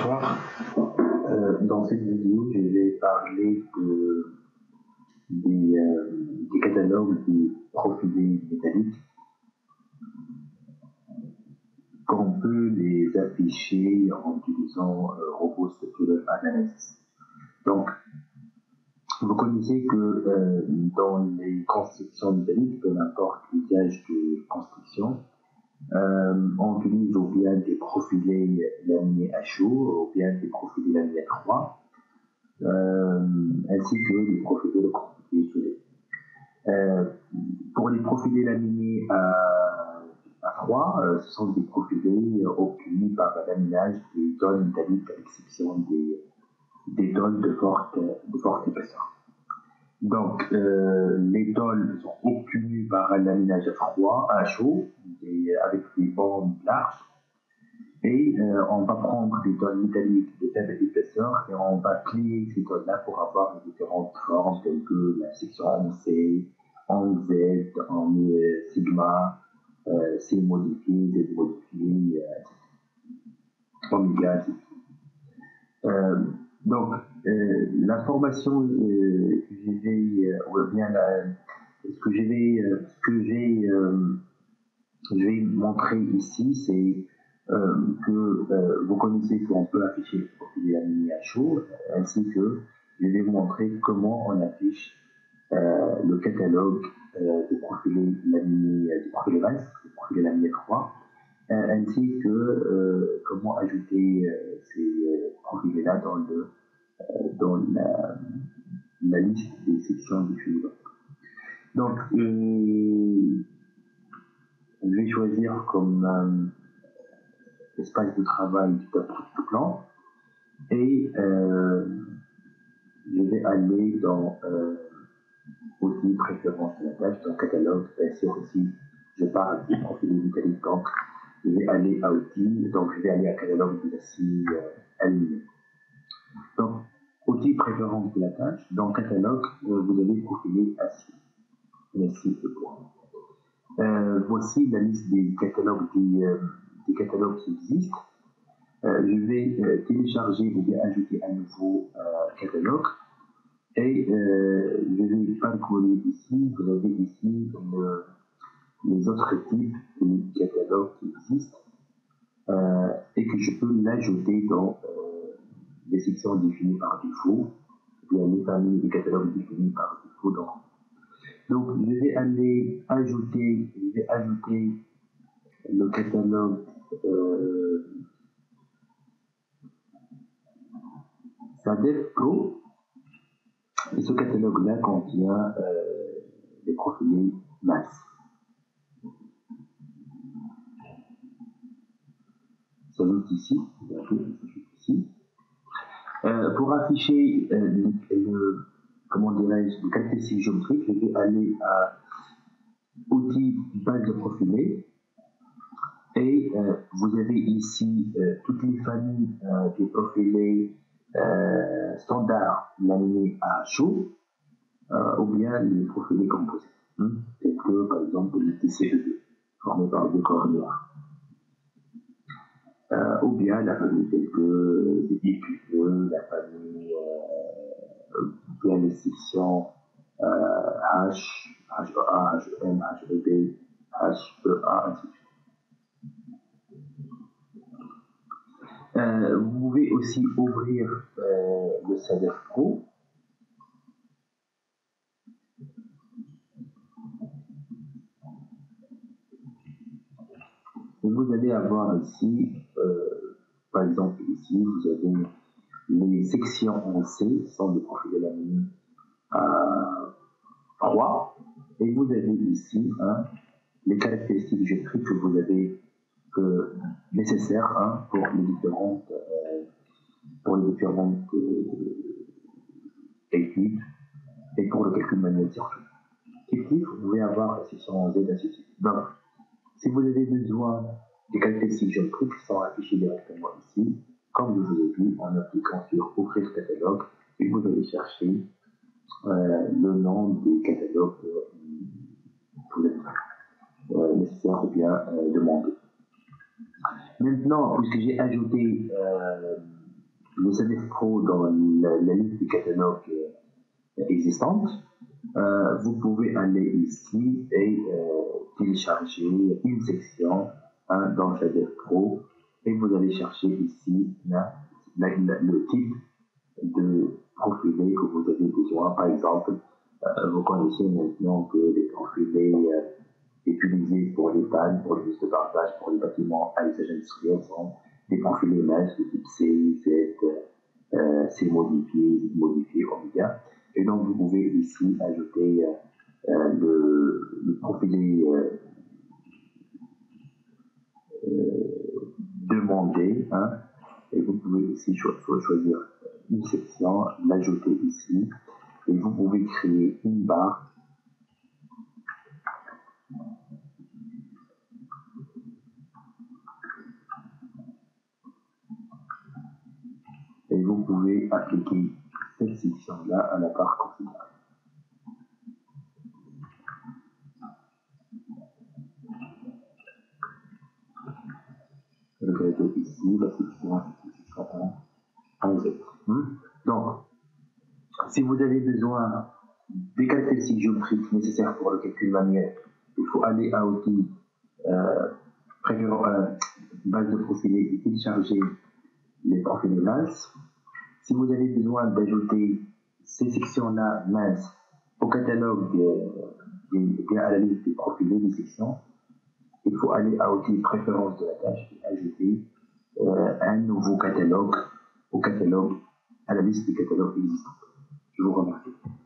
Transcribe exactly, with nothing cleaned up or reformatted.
Bonsoir. Euh, dans cette vidéo, je vais parler de, des, euh, des catalogues des profilés métalliques, qu'on peut les afficher en utilisant euh, Robot Structural Analysis. Donc, vous connaissez que euh, dans les constructions métalliques, peu importe l'usage de construction, Euh, on utilise ou bien des profilés laminés à chaud, ou bien des profilés laminés à froid, euh, ainsi que des profilés de profilés isolés. Euh, pour les profilés laminés à, à froid, euh, ce sont des profilés obtenus par le laminage des tôles métalliques à l'exception des, des tôles de forte, de forte épaisseur. Donc, euh, les tôles sont obtenues par un laminage à froid, à chaud, et avec des bandes larges. Et euh, on va prendre des tôles métalliques de faible épaisseur et on va plier ces tôles-là pour avoir les différentes formes telles que la section en C, en Z, en euh, sigma, euh, C modifié, Z modifié, euh, oméga, et cetera. Euh, donc, euh, la formation euh, que je vais, euh, ou bien la, ce que je vais, euh, ce que j'ai, euh, je vais montrer ici, c'est euh, que euh, vous connaissez qu'on peut afficher le profil laminés à chaud, ainsi que je vais vous montrer comment on affiche euh, le catalogue euh, des profilés laminés, des profilés minces, des profilés laminés froids, euh, ainsi que euh, comment ajouter euh, ces profilés-là dans, le, euh, dans la, la liste des sections du film. Donc, euh, je vais choisir comme euh, espace de travail du plan et euh, je vais aller dans euh, outils, préférences de la tâche, dans catalogue, bien sûr aussi je parle des profils métalliques, donc je vais aller à outils, donc je vais aller à catalogue des aciers euh, alignés. Donc, outils, préférences de la tâche, dans catalogue, euh, vous avez profilé acier, l'acier et bois. Euh, voici la liste des catalogues, des, euh, des catalogues qui existent. Euh, je vais euh, télécharger ou bien ajouter un nouveau euh, catalogue et euh, je vais parcourir ici. Vous avez ici le, les autres types de catalogues qui existent euh, et que je peux l'ajouter dans euh, les sections définies par défaut, ou bien les familles des catalogues définis par défaut. Dans Donc, je vais aller ajouter, je vais ajouter le catalogue euh, SADEF Pro. Et ce catalogue-là contient euh, des profilés minces. Ça s'ajoute ici, ça s'ajoute ici. Euh, pour afficher euh, le, le, comment dirais-je, les caractéristiques géométriques, je vais aller à outils base de profilés. Et euh, vous avez ici euh, toutes les familles euh, des profilés euh, standards laminés à chaud, euh, ou bien les profilés composés, hein, tels que par exemple le T C E deux, formé par deux corps noirs. Euh, ou bien la famille telle que des I Q E, la famille, euh, bien les sections euh, H, H E A, H E M, H E B, H E A, ainsi de suite. Euh, vous pouvez aussi ouvrir euh, le SADEF Pro. Et vous allez avoir ici, euh, par exemple ici, vous avez les sections en C, sont des profils laminés à trois, et vous avez ici hein, les caractéristiques géométriques que vous avez que, nécessaires hein, pour les différentes, euh, pour les différentes euh, études et pour le calcul manuel circuit. Effectif, vous pouvez avoir la section en Z, ainsi de suite. Donc, si vous avez besoin des caractéristiques géométriques qui sont affichées directement ici, comme je vous ai dit, en appliquant sur Ouvrir catalogue, et vous allez chercher euh, le nom des catalogues que vous avez euh, nécessaire ou bien euh, demandé. Maintenant, puisque j'ai ajouté euh, le C D F Pro dans la, la liste des catalogues euh, existantes, euh, vous pouvez aller ici et euh, télécharger une section hein, dans le C D F Pro et vous allez chercher ici là, la, la, le type de profilé que vous avez besoin. Par exemple, euh, vous connaissez maintenant que les profilés euh, utilisés pour les pannes, pour les listes de partage, pour les bâtiments à usage industriel sont des profilés minces de type C, Z, euh, C modifié, Z modifié, oméga. Et donc vous pouvez ici ajouter euh, le, le profilé euh, euh, demandé, hein, et vous pouvez ici cho choisir une section, l'ajouter ici, et vous pouvez créer une barre et vous pouvez appliquer cette section-là à la barre configurable. Regardez ici, la section sera en Z. Donc, si vous avez besoin des caractéristiques géométriques nécessaires pour le calcul manuel, il faut aller à outils, euh, préférant, euh, base de profilés et télécharger les profilés minces. Si vous avez besoin d'ajouter ces sections-là minces au catalogue euh, et à la liste des profilés des sections, il faut aller à outils préférences de la tâche et ajouter euh, un nouveau catalogue au catalogue, à la liste des catalogues existants. Je vous remercie.